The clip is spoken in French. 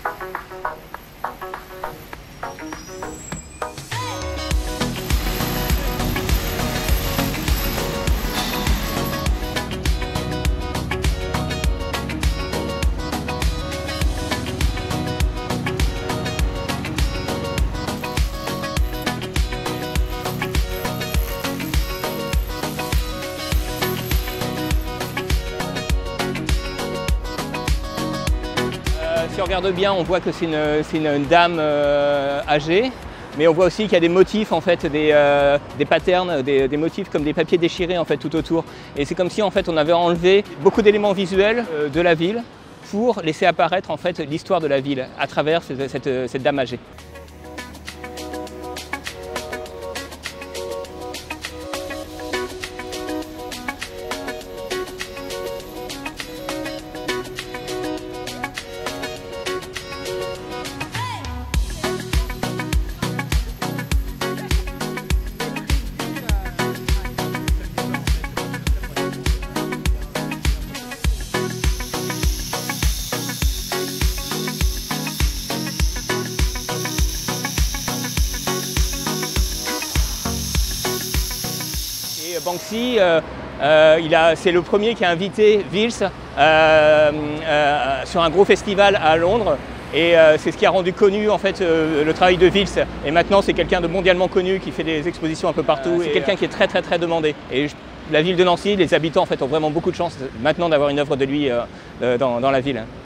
Si on regarde bien, on voit que c'est une dame âgée, mais on voit aussi qu'il y a des motifs, en fait, des patterns, des motifs comme des papiers déchirés en fait, tout autour. Et c'est comme si en fait, on avait enlevé beaucoup d'éléments visuels de la ville pour laisser apparaître en fait, l'histoire de la ville à travers cette dame âgée. Banksy, c'est le premier qui a invité Vils sur un gros festival à Londres et c'est ce qui a rendu connu en fait, le travail de Vils. Et maintenant c'est quelqu'un de mondialement connu qui fait des expositions un peu partout. C'est quelqu'un qui est très demandé. Et la ville de Nancy, les habitants en fait, ont vraiment beaucoup de chance maintenant d'avoir une œuvre de lui dans la ville.